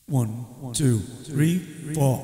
One, two, three, four.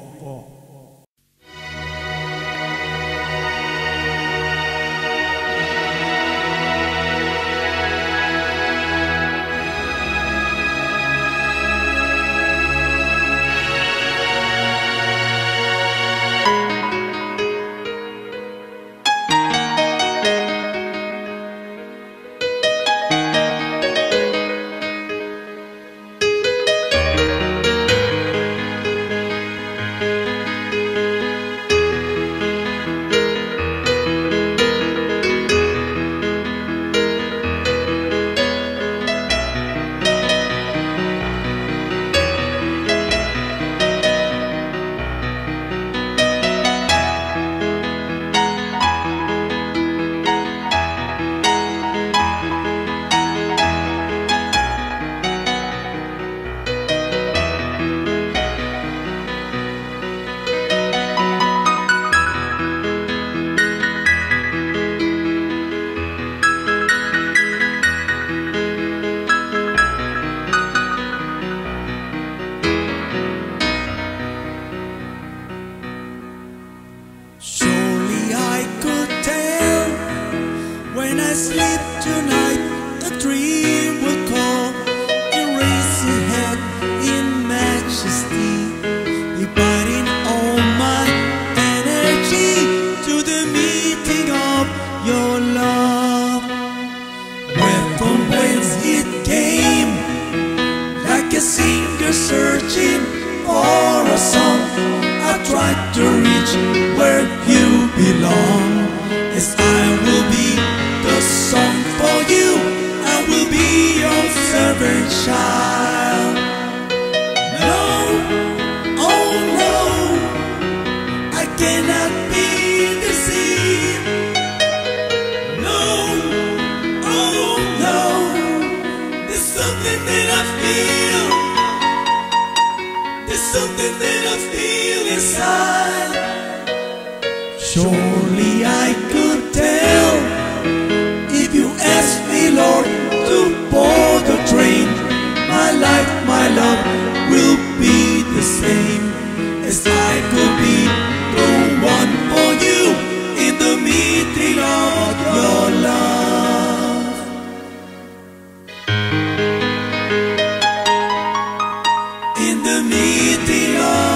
Surely I could tell when I sleep tonight, a dream will call, erase your head in majesty, dividing all my energy to the meeting of your love. Where from whence it came, like a singer searching for a song, I tried to reach where you belong. Yes, I will be the song for you. I will be your servant child. No, oh no, I cannot be deceived. No, oh no, there's something that I feel. There's something that I feel inside. Surely I could tell if you ask me, Lord, to board the train. My life, my love will be the same, as I could be the one for you in the meeting of your love. In the meeting of